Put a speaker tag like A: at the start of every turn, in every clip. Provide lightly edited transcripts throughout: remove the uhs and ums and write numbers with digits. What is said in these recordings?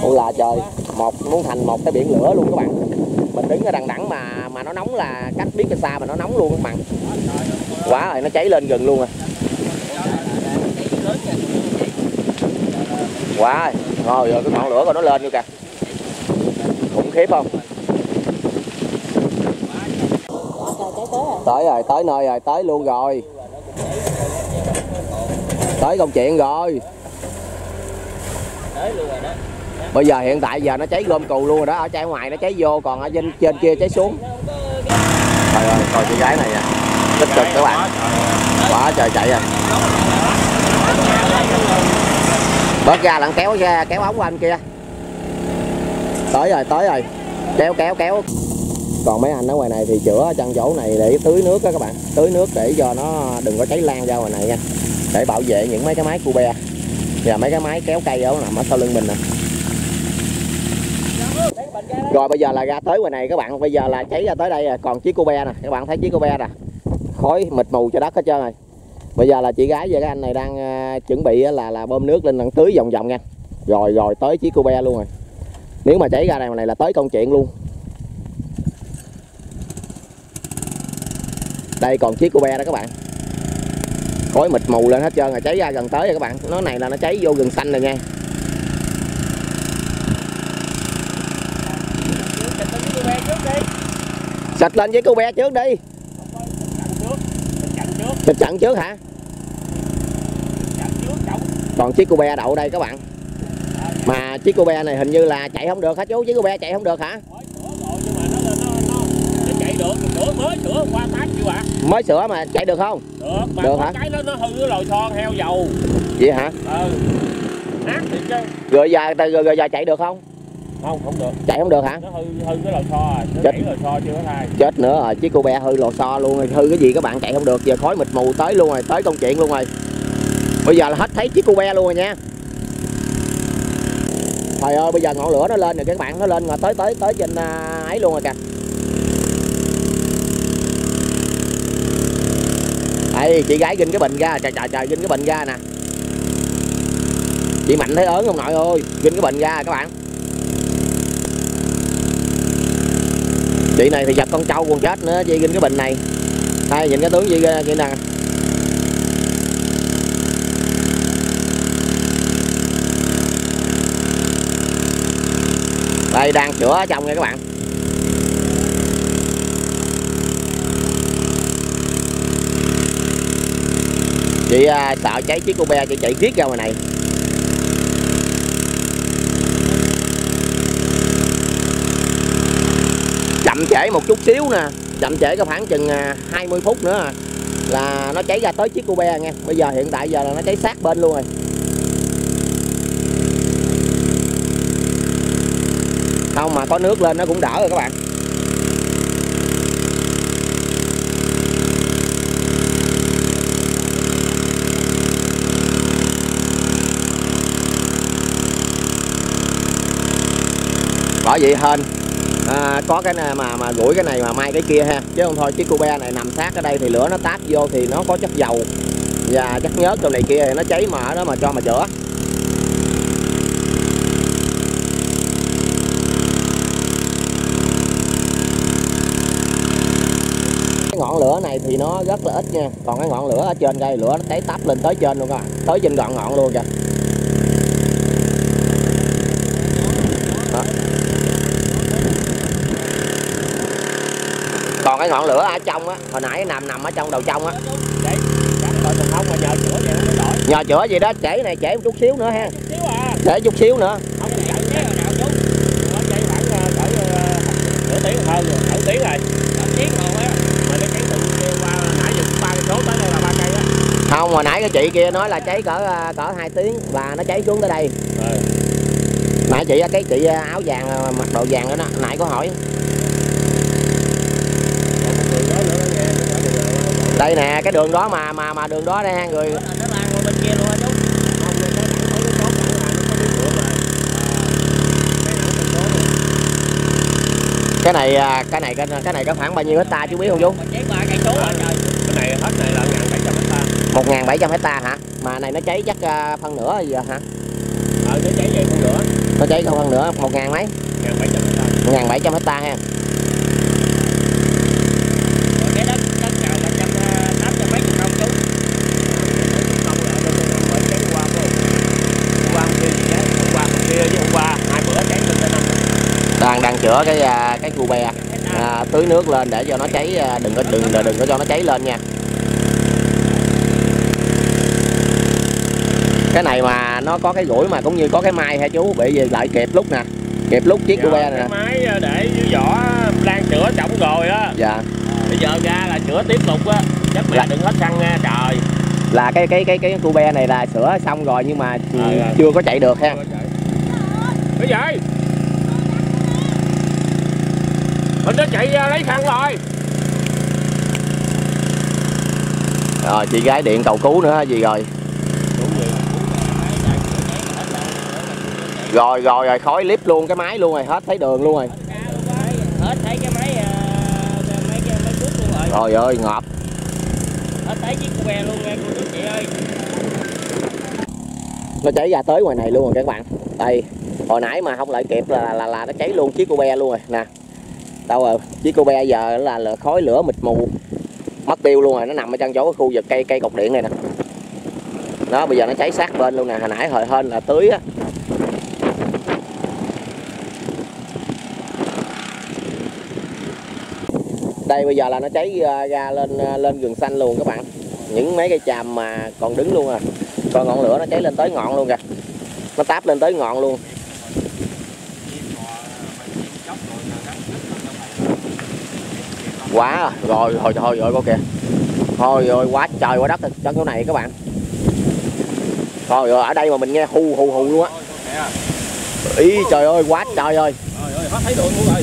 A: là trời, muốn thành một cái biển lửa luôn các bạn. Mình đứng ở đằng đẳng mà nó nóng là cách biết cái xa mà nó nóng luôn các bạn. Quá rồi, nó cháy lên gần luôn rồi. Quá rồi, rồi cái ngọn lửa của nó lên nữa kìa. Khủng khiếp không? Tới rồi, tới nơi rồi, tới luôn rồi. Tới công chuyện rồi. Bây giờ hiện tại giờ nó cháy gom cù luôn rồi đó, ở trái ngoài nó cháy vô, còn ở trên kia cháy xuống. Trời ơi, coi chị gái này nè, tích cực các bạn. Quá trời chạy rồi. Bớt ra lặng, kéo ống của anh kia. Tới rồi. Kéo. Còn mấy anh ở ngoài này thì chữa chân chỗ này để tưới nước đó các bạn. Tưới nước để cho nó đừng có cháy lan ra ngoài này nha. Để bảo vệ những mấy cái máy cube và mấy cái máy kéo cây đó nằm ở sau lưng mình nè. Rồi bây giờ là ra tới ngoài này các bạn. Bây giờ là cháy ra tới đây rồi. Còn chiếc cube nè, các bạn thấy chiếc cube nè, khói mịt mù cho đất hết trơn rồi. Bây giờ là chị gái và cái anh này đang chuẩn bị là bơm nước lên, đang tưới vòng vòng nha. Rồi tới chiếc cube luôn rồi. Nếu mà cháy ra này là tới công chuyện luôn. Đây còn chiếc cube đó các bạn. Khói mịt mù lên hết trơn rồi, cháy ra gần tới rồi các bạn. Nó này là nó cháy vô rừng xanh rồi nha. Xịt lên với cube trước đi. Xịt chặn trước hả? Còn chiếc cube đậu đây các bạn. Mà chiếc cube này hình như là chạy không được hả chú? Chiếc cube chạy không được hả?
B: Mới sửa qua phát chưa ạ?
A: Mới sửa mà chạy được không?
B: Được, mà
A: được hả?
B: Cái nó hư cái lòi xo heo dầu.
A: Vậy hả?
B: Nát thiệt chứ.
A: Rồi giờ chạy được không?
B: Không được.
A: Chạy không được hả?
B: Nó hư cái lòi xo rồi, nó gãy lòi xo chưa có thay.
A: Chết nữa rồi, chiếc cube hư lò xo luôn rồi, hư cái gì các bạn, chạy không được. Giờ khói mịt mù tới luôn rồi, tới công chuyện luôn rồi. Bây giờ là hết thấy chiếc cube luôn rồi nha. Trời ơi, bây giờ ngọn lửa nó lên rồi các bạn, nó lên rồi tới trên ấy luôn rồi kìa. Đây, chị gái ginh cái bình ra, trời ginh cái bình ra nè. Chị Mạnh thấy ớn không nội ơi, ginh cái bình ra các bạn. Chị này thì giật con trâu còn chết nữa, chị ginh cái bình này. Đây, nhìn cái tướng chị nè. Đây, đang chữa ở trong nha các bạn. Chị sợ cháy chiếc cube, chị chạy riết ra ngoài này. Chậm trễ một chút xíu nè, chậm trễ có khoảng chừng 20 phút nữa là nó cháy ra tới chiếc cube nha. Bây giờ hiện tại giờ là nó cháy sát bên luôn rồi. Không mà có nước lên nó cũng đỡ rồi các bạn. Bởi vậy hên có cái này mà gũi cái này mà mai cái kia ha, chứ không thôi chiếc cube này nằm sát ở đây thì lửa nó táp vô thì nó có chất dầu và chất nhớt trong này kia thì nó cháy mà ở đó mà cho mà chữa. Cái ngọn lửa này thì nó rất là ít nha, còn cái ngọn lửa ở trên đây lửa nó cháy táp lên tới trên luôn các bạn, tới trên ngọn luôn kìa. Đó. Còn cái ngọn lửa ở trong á, hồi nãy nằm ở trong đầu trong á. Nhờ chữa gì đó, trễ này trễ một chút xíu nữa ha. Trễ chút xíu nữa. Không, hồi nãy cái chị kia nói là cháy cỡ 2 tiếng và nó cháy xuống tới đây. Nãy cái chị áo vàng mặc đồ vàng đó, nãy có hỏi. Đây nè, cái đường đó mà đường đó đây ha người. Cái này có khoảng bao nhiêu hecta chú biết không chú?
B: Cái này hết này là 1.700 hecta.
A: 1.700 hecta hả? Mà này nó cháy chắc phân nửa giờ hả?
B: Nó cháy về phân nửa.
A: Nó Nó cháy không hơn nữa 1.000 mấy? 1.700 hecta ha.
B: Cái đất nào là 800 mấy công chú.
A: Đang chữa cái cu be tưới nước lên để cho nó cháy, đừng có cho nó cháy lên nha. Cái này mà nó có cái rủi mà cũng như có cái mai hả chú, bị gì lại kịp lúc nè, kịp lúc chiếc cu be này nè.
B: Cái máy để dưới vỏ đang chữa trọng rồi á.
A: Dạ.
B: Bây giờ ra là chữa tiếp tục á, chắc mẹ đừng hết xăng nha trời.
A: Là cái cu be này là sửa xong rồi nhưng mà chưa có chạy được ha.
B: Cái gì? Mình đã chạy ra lấy xăng rồi.
A: Rồi chị gái điện cầu cứu nữa gì rồi. Rồi khói líp luôn cái máy luôn rồi, hết thấy đường luôn rồi.
B: Hết thấy cái máy cút luôn rồi.
A: Trời ơi ngọt.
B: Hết thấy chiếc cu be luôn nha cô chú chị ơi.
A: Nó cháy ra tới ngoài này luôn rồi các bạn. Đây, hồi nãy mà không lại kịp là nó cháy luôn chiếc cu be luôn rồi nè. Đâu rồi, chiếc cu be giờ là khói lửa mịt mù. Mất tiêu luôn rồi, nó nằm ở trong chỗ khu vực cây cột điện này nè. Đó, bây giờ nó cháy sát bên luôn nè, hồi nãy hồi hên là tưới á. Đây bây giờ là nó cháy ra lên rừng xanh luôn các bạn. Những mấy cây chàm mà còn đứng luôn à. Còn ngọn lửa nó cháy lên tới ngọn luôn kìa. Nó táp lên tới ngọn luôn. Quá rồi thôi coi kìa. Thôi rồi quá trời quá đất trong chỗ này các bạn. Thôi rồi ở đây mà mình nghe hù luôn á. Ý trời ơi quá trời ơi.
B: Hết thấy đường luôn rồi.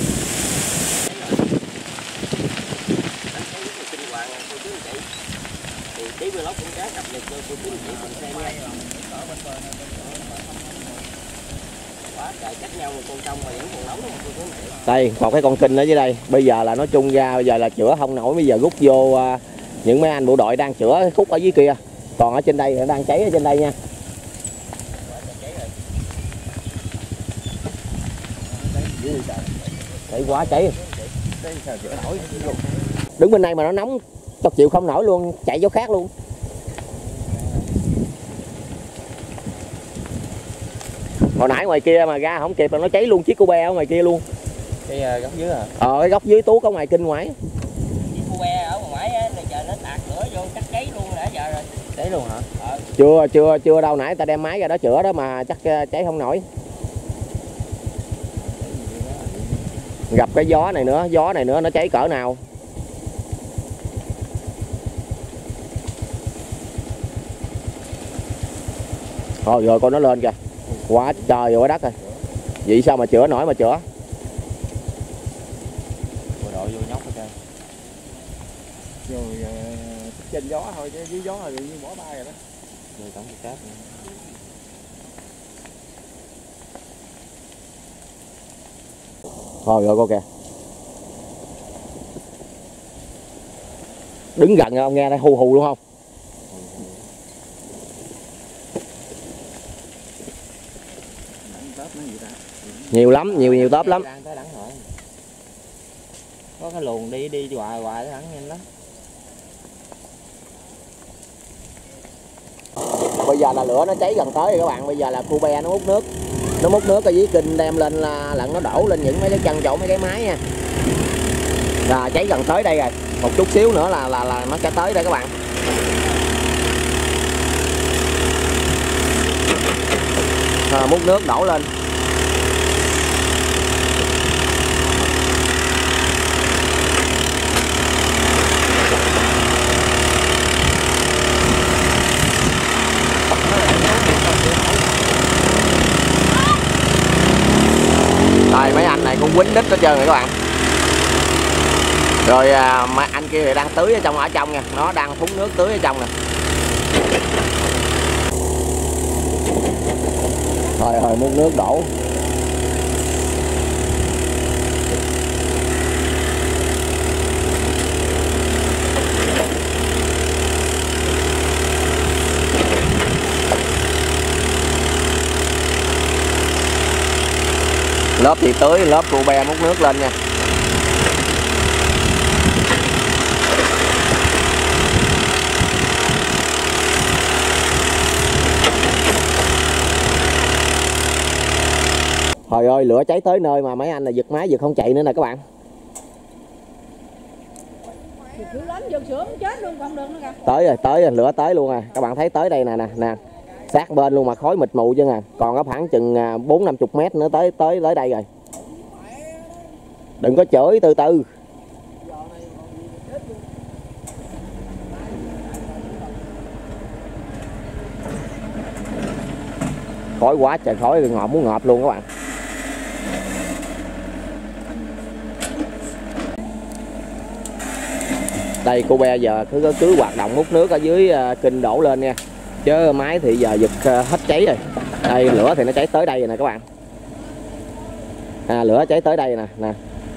A: Đây một cái con kinh ở dưới đây. Bây giờ là nó chung ra, bây giờ là chữa không nổi, bây giờ rút vô những mấy anh bộ đội đang chữa cái khúc ở dưới kia. Còn ở trên đây đang cháy ở trên đây nha. Cháy quá cháy. Đứng bên này mà nó nóng tao chịu không nổi luôn, chạy chỗ khác luôn. Hồi nãy ngoài kia mà ra không kịp là nó cháy luôn chiếc cu be ở ngoài kia luôn.
B: Cái góc dưới à?
A: Cái góc dưới tuốt ở ngoài kinh ngoài.
B: Chiếc cu be ở ngoài á, giờ nó tạt lửa vô chắc cháy luôn nãy giờ rồi. Cháy luôn hả?
A: Chưa đâu, nãy ta đem máy ra đó chữa đó mà chắc cháy không nổi. Gặp cái gió này nữa nó cháy cỡ nào. Thôi rồi con nó lên kìa. Quá trời quá đất rồi. Vậy sao mà chữa nổi mà chữa.
B: Bộ đội vô nhóc hết trơn. Rồi trên gió thôi chứ dưới gió là tự nhiên bỏ bay rồi đó. Rồi tổng cái cáp.
A: Thôi rồi cô kìa. Đứng gần ông nghe đây hù luôn không? Nhiều lắm, nhiều tớp lắm.
B: Có cái luồng đi hoài tới đẳng nhanh lắm.
A: Bây giờ là lửa nó cháy gần tới rồi các bạn. Bây giờ là cu be nó múc nước. Nó múc nước ở dưới kinh đem lên là lặn nó đổ lên những mấy cái chân chỗ mấy cái máy nha. Là cháy gần tới đây rồi. Một chút xíu nữa là nó sẽ tới đây các bạn. Múc nước đổ lên. Rồi mấy anh này cũng quýnh đít hết trơn rồi các bạn. Rồi mấy anh kia thì đang tưới ở trong nha. Nó đang phúng nước tưới ở trong nè. Rồi múc nước đổ. Lớp thì tưới, lớp cu be múc nước lên nha. Trời ơi, lửa cháy tới nơi mà mấy anh là giật máy giật không chạy nữa nè các bạn. Tới rồi, lửa tới luôn à. Các bạn thấy tới đây nè nè. Sát bên luôn mà khói mịt mù chứ nè. Còn có khoảng chừng 4-50 mét nữa tới đây rồi. Đừng có chửi, từ từ. Khói quá trời khói, ngọt muốn ngọt luôn các bạn. Đây cô be giờ cứ hoạt động múc nước ở dưới kinh đổ lên nha. Chứ máy thì giờ giật hết cháy rồi. Đây lửa thì nó cháy tới đây rồi nè các bạn. Lửa cháy tới đây nè.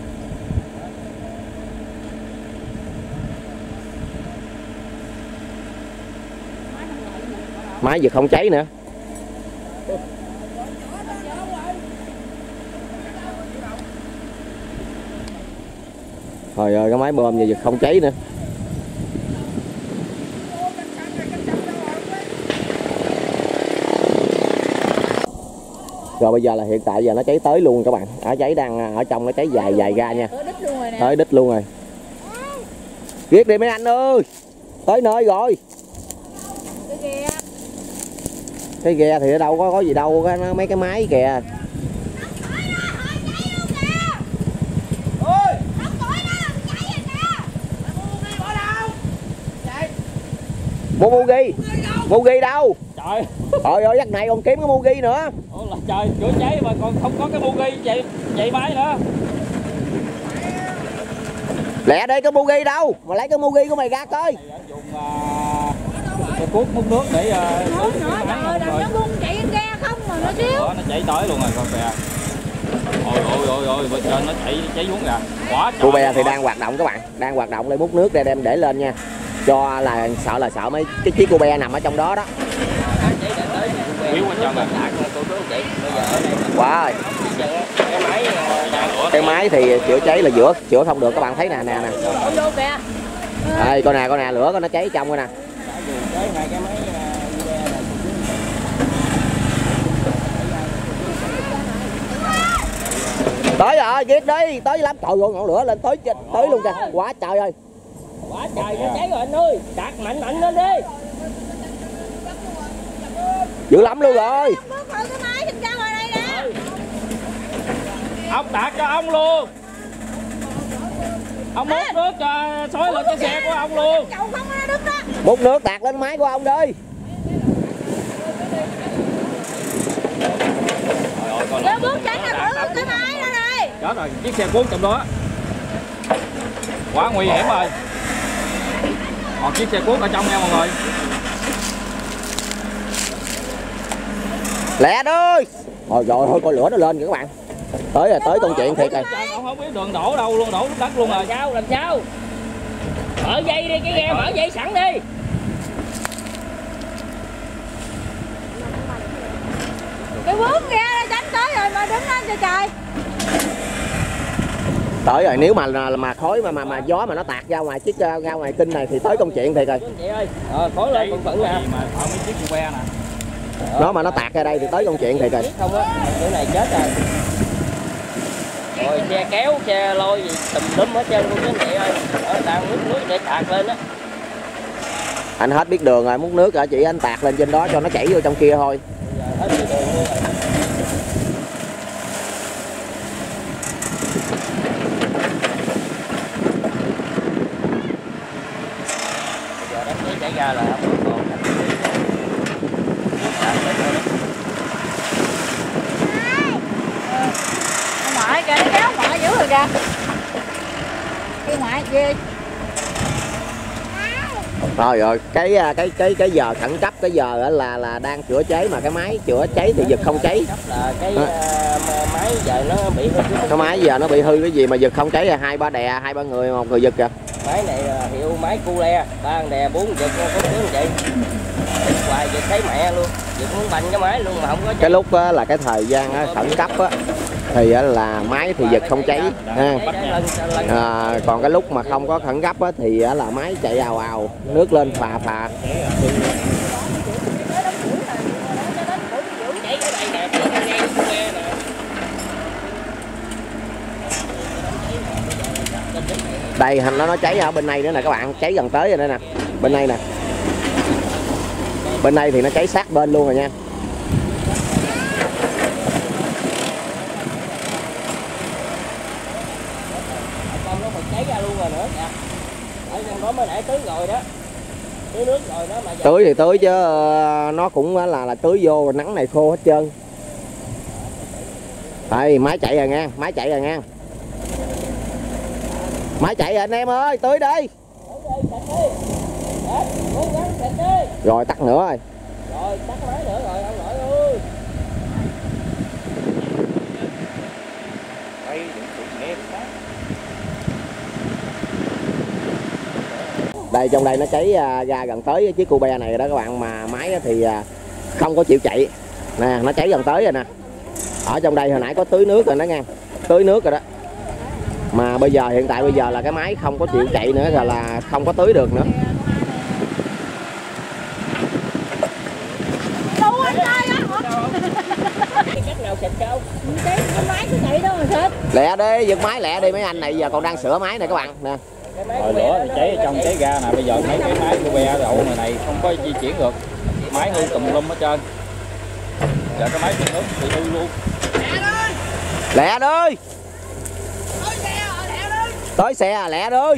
A: Máy giật không cháy nữa. Trời ơi, cái máy bơm giờ giật không cháy nữa. Rồi bây giờ là hiện tại giờ nó cháy tới luôn các bạn. Cháy đang ở trong, nó cháy dài ra nha. Tới đít luôn rồi. Viết đi mấy anh ơi. Tới nơi rồi. Cái ghe thì ở đâu có gì đâu, mấy cái máy kìa. Mua Mugi đâu? Trời ơi, giấc này còn kiếm cái Mugi nữa.
B: Ủa, trời, chữa cháy mà còn không có cái Mugi chạy máy nữa.
A: Lẹ đi, cái Mugi đâu? Mà lấy cái Mugi của mày ra coi.
B: Dùng cái cuốc múc nước để
C: nữa trời, nó bung chạy ra không mà nó xíu.
B: Nó chạy tới luôn rồi con kìa. Ôi bên trên nó cháy xuống kìa. Quá trời.
A: Cô be thì đang hoạt động các bạn, đang hoạt động để múc nước đem để lên nha. Cho là sợ mấy cái chiếc cô be nằm ở trong đó đó. Quá rồi. Cái máy thì chữa cháy là chữa không được các bạn thấy nè. Đây coi nè lửa nó cháy trong coi nè. Tới rồi, ghét đi, tới lắm. Trời ơi, ngọn lửa lên tới luôn kìa. Quá trời ơi.
B: Quá trời, nó cháy rồi anh ơi. Đặt mạnh lên đi.
A: Dữ lắm luôn rồi.
B: Ông đặt cho ông luôn. Ông múc nước cho xối lên cái xe của ông luôn.
A: Múc nước tạt lên máy của ông đi.
B: Đó rồi, chiếc xe cuốn trong đó. Quá nguy hiểm rồi. Còn chiếc xe cuốn ở trong nha mọi người.
A: Lẹ đi. Ôi trời ơi, coi lửa nó lên kìa các bạn. Tới rồi, tới công chuyện thiệt rồi.
B: Ông không biết đường đổ đâu luôn, đổ đất luôn rồi. Làm sao? Mở dây đi, cái ghe mở dây sẵn đi.
C: Cái vướng ghe tránh tới rồi mà đứng lên cho trời.
A: Tới rồi, nếu mà khói mà gió mà nó tạt ra ngoài ra ngoài kinh này thì tới công chuyện thiệt rồi.
B: Chị ơi, khói lên bận nè. Mà ở mấy chiếc cu be nè.
A: Nó mà nó tạt ra đây thì tới công chuyện thiệt rồi.
B: Không á, chỗ này chết rồi. Rồi xe kéo, xe lôi gì tùm lum hết trơn luôn cái này ơi. Đang nước để tạt lên á.
A: Anh hết biết đường rồi, múc nước hả chị, anh tạt lên trên đó cho nó chảy vô trong kia thôi.
B: Hết biết đường luôn rồi. Giờ đất mới chảy ra là không còn
C: Ngoại kìa, nó kéo ngoại dữ rồi kìa. Cái ngoại kia.
A: Rồi cái giờ khẩn cấp, cái giờ là đang chữa cháy mà cái máy chữa cháy thì giật không cháy.
B: Là cái máy giờ nó bị hư.
A: Cái máy giờ nó bị hư cái gì mà giật không cháy, là 2-3 đè, 2-3 người, 1 người giật kìa.
B: Máy này hiệu máy cu le, 3 đè 4 giật có tướng vậy. Hoài giật thấy mẹ luôn, giật muốn bành cái máy luôn mà không có.
A: Cái lúc là cái thời gian khẩn cấp á, thì là máy thì giật không cháy ha. Còn cái lúc mà không có khẩn cấp thì là máy chạy ào ào, nước lên phà phà. Đây nó cháy ở bên này nữa nè các bạn, cháy gần tới rồi đây nè, bên này nè, bên này thì nó cháy sát bên luôn rồi nha. Tưới thì tưới chứ nó cũng là tưới vô, nắng này khô hết trơn. Đây máy chạy rồi nha, máy chạy rồi nha, máy chạy rồi anh em ơi, tưới đi. Rồi tắt nữa rồi.
B: Rồi tắt máy nữa rồi ông nội ơi.
A: Đây trong đây nó cháy ra gần tới chiếc cu be này rồi đó các bạn, mà máy thì không có chịu chạy nè, nó cháy gần tới rồi nè. Ở trong đây hồi nãy có tưới nước rồi đó nha, tưới nước rồi đó, mà bây giờ hiện tại bây giờ là cái máy không có chịu chạy nữa, rồi là không có tưới được nữa. Lẹ đi, giật máy lẹ đi, mấy anh này giờ còn đang sửa máy này các bạn nè.
B: Rồi lửa thì cháy trong cháy ra nè, bây giờ mấy cái máy của be đậu này không có di chuyển được, máy hư tùm lum hết trơn. Giờ cái máy phun nước bị hư luôn.
A: Lẹ đi, tới xe à, lẹ đi.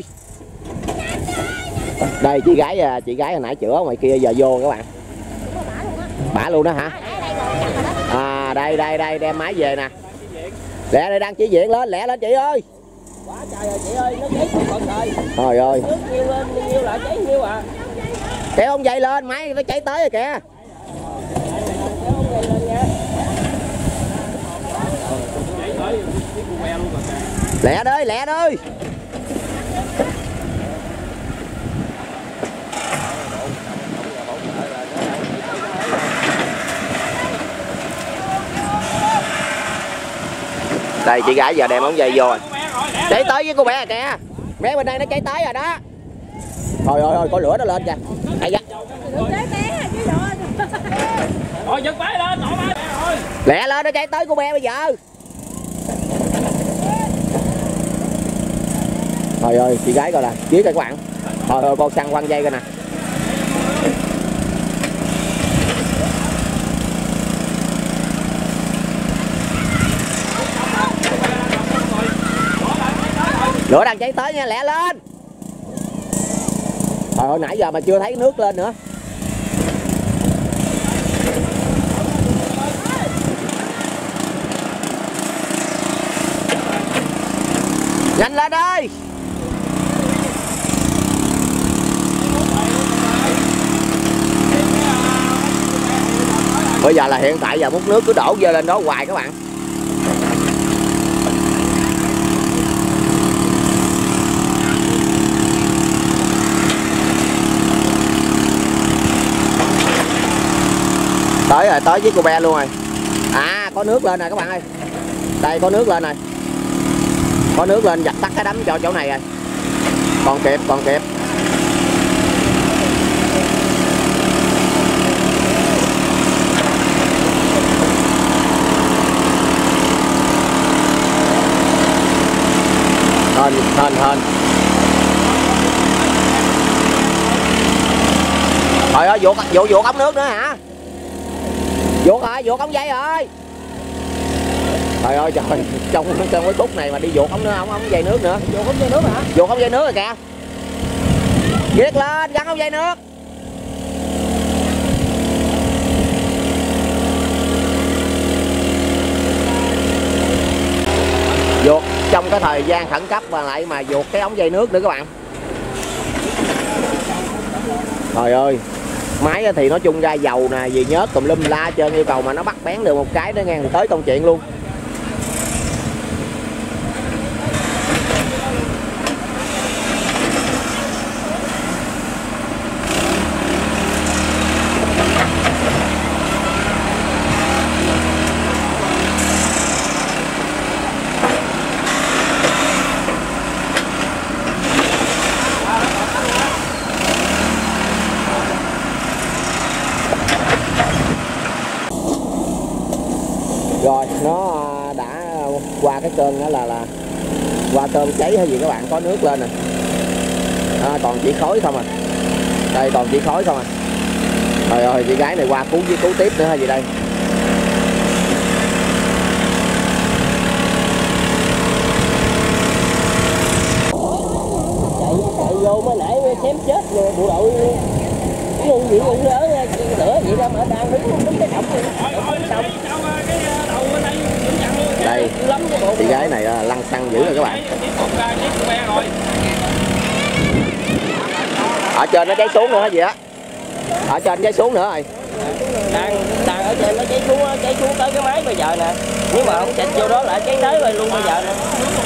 A: Đây chị gái hồi nãy chữa ngoài kia giờ vô các bạn, bả luôn đó hả? À đây đem máy về nè. Lẹ đây đang chỉ diện lên, lẹ lên chị ơi.
B: Quá trời rồi chị ơi, nó cháy không còn rồi.
A: Trời ơi.
B: Nước nhiêu lên nhiêu lại cháy nhiêu à.
A: Kéo ông dây lên, máy nó cháy tới rồi kìa.
B: Kéo ông dây lên nha.
A: Lẹ đi, lẹ đi. Đây chị gái giờ đem ống dây vô rồi. Cháy tới với cô bé kìa. Bé bên đây nó cháy tới rồi đó. Thôi ơi, có lửa nó lên kìa. Hay da.
B: Rồi giật máy lên, nổ máy rồi.
A: Lẹ lên, nó cháy tới cô bé bây giờ. Trời ơi, chị gái coi nè, chiếc coi các bạn. Thôi ơi, con xăng quăng dây coi nè. Lửa đang cháy tới nha, lẹ lên. Hồi nãy giờ mà chưa thấy nước lên nữa. Nhanh lên đi. Bây giờ là hiện tại giờ múc nước cứ đổ dơ lên đó hoài các bạn. Tới rồi, tới với cô be luôn rồi. À có nước lên nè các bạn ơi. Đây có nước lên rồi. Có nước lên, dập tắt cái đấm cho chỗ này rồi. Còn kịp, còn kịp. Hên. Trời ơi, vuột ống nước nữa hả? Vuột rồi, vuột ống dây rồi. Trời ơi trời, trong cái khúc này mà đi vuột ống dây nước nữa.
B: Vuột ống dây nước hả?
A: Vuột ống dây nước rồi kìa. Viết lên, gắn ống dây nước. Vuột trong cái thời gian khẩn cấp và lại mà vuột cái ống dây nước nữa các bạn. Trời ơi, máy thì nói chung ra dầu nè, gì nhớt tùm lum la trơn, yêu cầu mà nó bắt bén được một cái đó nghe thì tới công chuyện luôn. qua cái cơn đó là qua cơn cháy hay gì các bạn, có nước lên nè. Toàn chỉ khói không à, đây toàn chỉ khói không à. Trời ơi, chị gái này qua cứu tiếp nữa hay gì đây.
D: Chạy vô mới nãy chém chết rồi bộ đội ngu gì ngu lớn lửa vậy đó mà đang đứng cái động
A: đây chị gái này lăn xăng dữ rồi các bạn. Ở trên nó cháy xuống nữa hả gì á, ở trên cháy xuống nữa rồi,
D: đang ở trên nó cháy xuống tới cái máy bây giờ nè, nếu mà không xịt vô đó lại cháy tới rồi luôn bây giờ nè.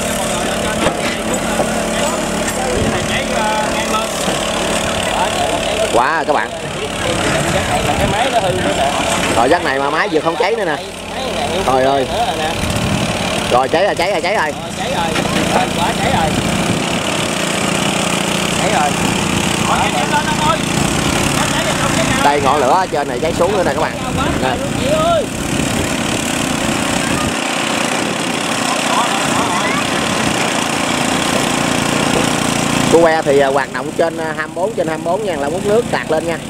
A: Quá rồi các bạn.
D: Cái máy nó hư nữa nè.
A: Rồi giấc này mà máy vừa không cháy nữa nè. Trời ơi. Rồi cháy rồi.
D: Cháy rồi. Quả cháy rồi.
A: Đây ngọn lửa ở trên này cháy xuống nữa nè các bạn. Nè. Cô que thì hoạt động trên 24/24 nha, là múc nước tạt lên nha.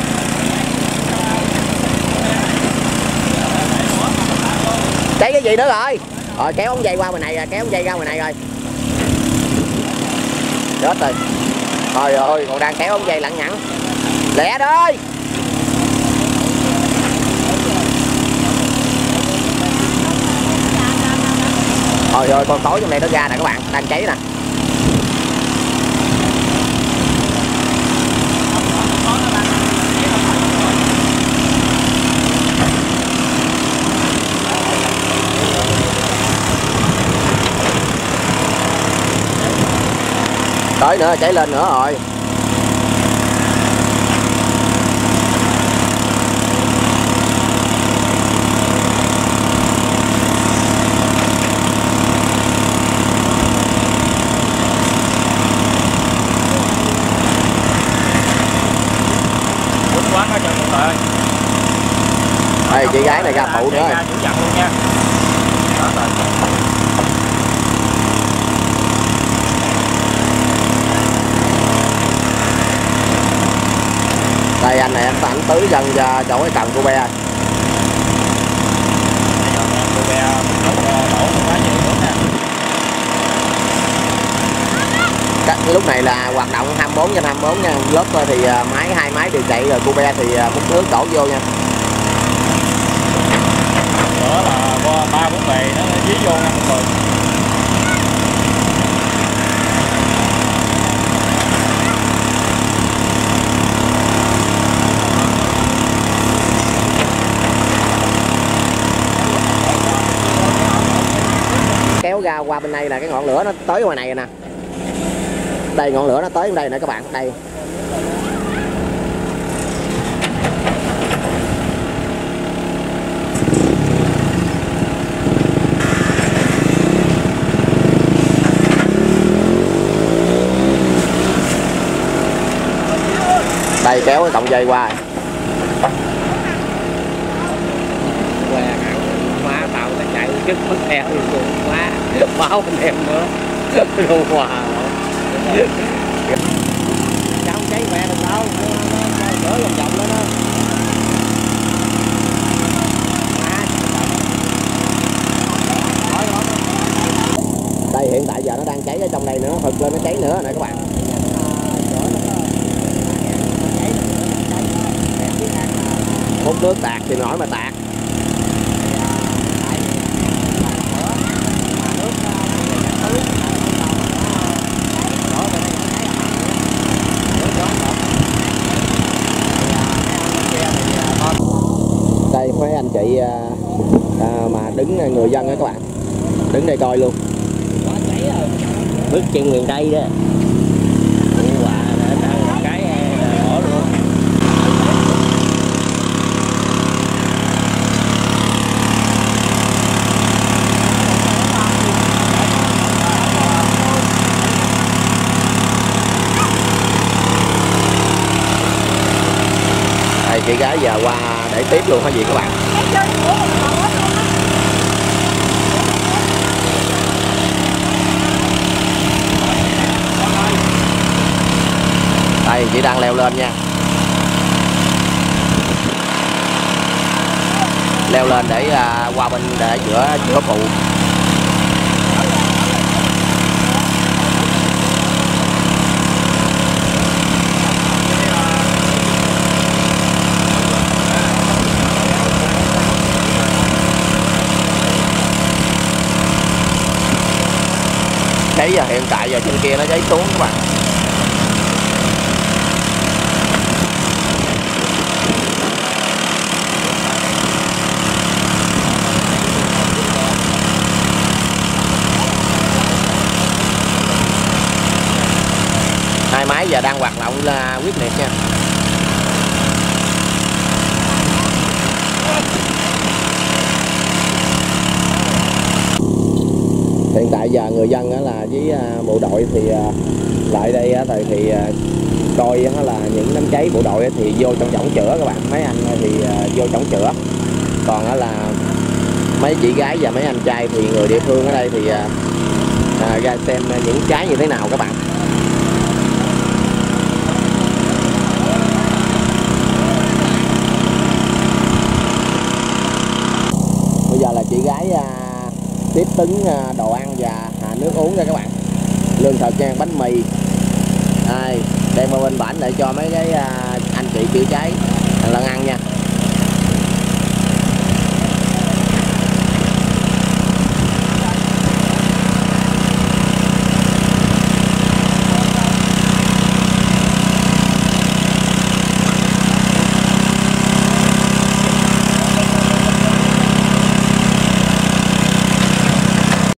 A: Cháy cái gì nữa rồi? Rồi kéo ống dây qua bên này rồi, kéo ống dây ra ngoài này rồi. Chết rồi. Trời ơi, còn đang kéo ống dây lẳng nhẳng. Lẹ đi. Trời ơi, con tối trong đây nó ra nè các bạn, đang cháy nè. Tới nữa, cháy lên nữa rồi. Đây chị gái này ra phụ nữa rồi. Đây anh này anh tưới dần cho cái cần cô be. Lúc này là hoạt động 24/24 nha. Lớp thì hai máy đều chạy rồi, cô be thì múc nước đổ vô nha.
B: Đó là 3-4 bề nó dí vô nha mọi người.
A: Kéo ra qua bên đây là cái ngọn lửa nó tới ngoài này rồi nè. Đây ngọn lửa nó tới bên đây nè các bạn, đây. Đây kéo cái cọng dây qua.
D: Quá tao nó chạy trước mất theo luôn quá, báo anh em nữa. Đồ hòa. Cháu cháy mẹ đừng đâu, nó lửa vòng đó đó.
A: Đây hiện tại giờ nó đang cháy ở trong đây nữa, hực lên nó cháy nữa nè các bạn. Hút nước tạt thì nổi mà tạt. Đây mấy anh chị mà đứng người dân đó các bạn, đứng đây coi luôn.
D: Bước chân miền Tây đó.
A: Đây chị gái giờ qua để tiếp luôn hả gì các bạn. Đây chị đang leo lên nha. Leo lên để qua bên để chữa phụ. Cháy giờ hiện tại giờ trên kia nó cháy xuống các bạn. Hai máy giờ đang hoạt động là quyết liệt nha. Hiện tại giờ người dân là với bộ đội thì lại đây thì coi là những đám cháy bộ đội thì vô trong võng chữa các bạn, mấy anh thì vô trong chữa, còn là mấy chị gái và mấy anh trai thì người địa phương ở đây thì ra xem những cháy như thế nào các bạn. Bây giờ là chị gái tiếp tứng đồ ăn và nước uống nha các bạn, lương thực nha, bánh mì đem qua bên bển để cho mấy cái anh chị chữa cháy lần ăn nha.